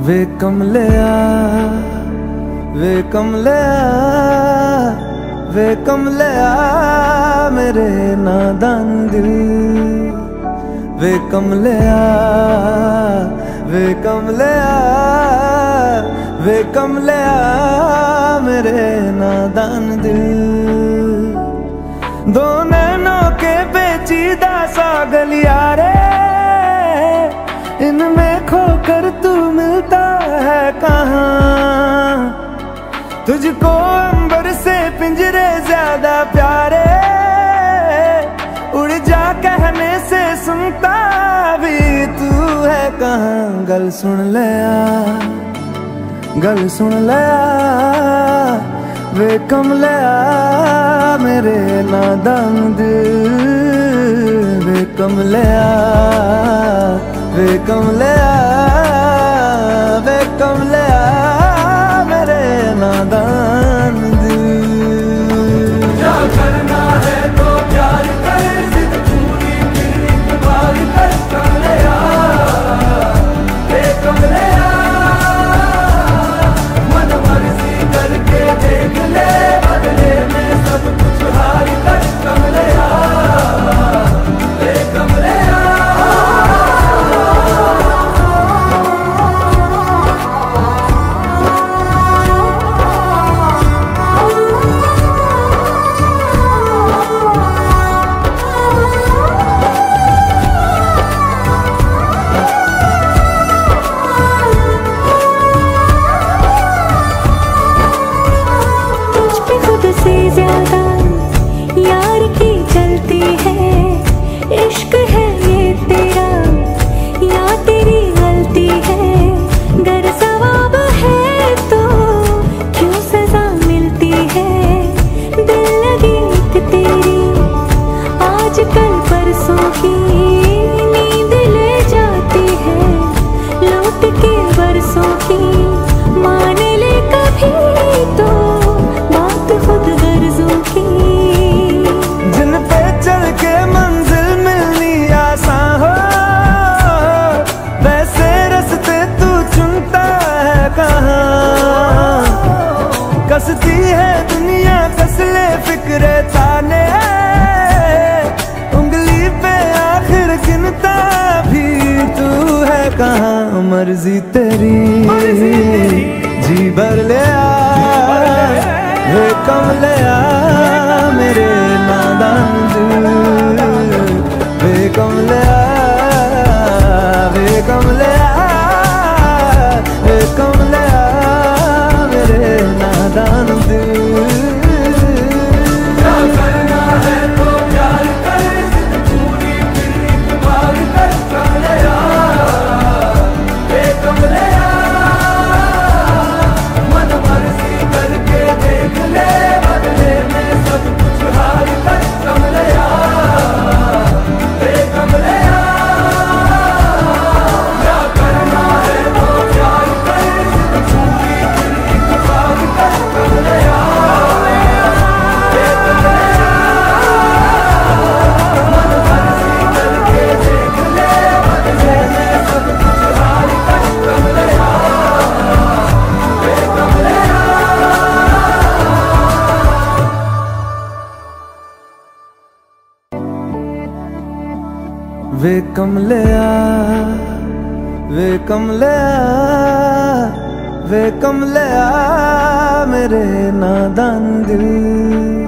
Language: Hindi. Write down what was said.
वे कमलिया वे कमलिया वे कमलिया मेरे नादान दिल। वे कमलिया वे कमलिया वे कमलिया मेरे नादान दिल। दो नैनों के पेचीदा सा गलिया रे, इनमें खोकर तू मिलता है कहाँ। तुझको अंबर से पिंजरे ज्यादा प्यारे, उड़ जा कहने से सुनता भी तू है कहाँ। गल सुन लिया गल सुन लिया वे कमलिया मेरे नादान दिल। वे कमलिया वे कमलिया वे कमलिया मेरे नादान दिल। क्या करना है तो प्यार कर, जिद पूरी फिर एक बार कर कमलिया वे कमलिया। मन मर्जी करके देख ले, बदले में सब कुछ हार कर कमलिया वे कमलिया। इश्क है ये तेरा या तेरी गलती है, गर सवाब है तो क्यों सजा मिलती है। दिल लगी एक तेरी आज कल परसों की, नींद ले जाती है लौट के बरसों की। मान ले कभी तो बात खुद गर्जों की, जिन पे चल के मंजिल मिलनी आसान हो, वैसे रास्ते तू चुनता है कहाँ। कसती है दुनिया कसले फिक्रे ताने, उंगली पे आखिर गिनता भी तू है कहाँ। मर्जी तेरी जी भर ले वे कमलिया मेरे नादान दिल। वे कमलिया वे कमलिया वे कमलिया मेरे नादान दिल। क्या करना है तो प्यार कर, जिद पूरी फिर एक बार कर कमलिया वे कमलिया। मन मर्जी करके देख ले, बदले में सब कुछ हार कर कमलिया वे कमलिया। क्या करना है तो प्यार कर, जिद पूरी फिर एक बार कर कमलिया वे कमलिया। मन मर्जी करके देख ले, बदले में सब कुछ हार कर कमलिया वे कमलिया। वे कमलिया वे कमलिया वे कमलिया मेरे नादान दिल।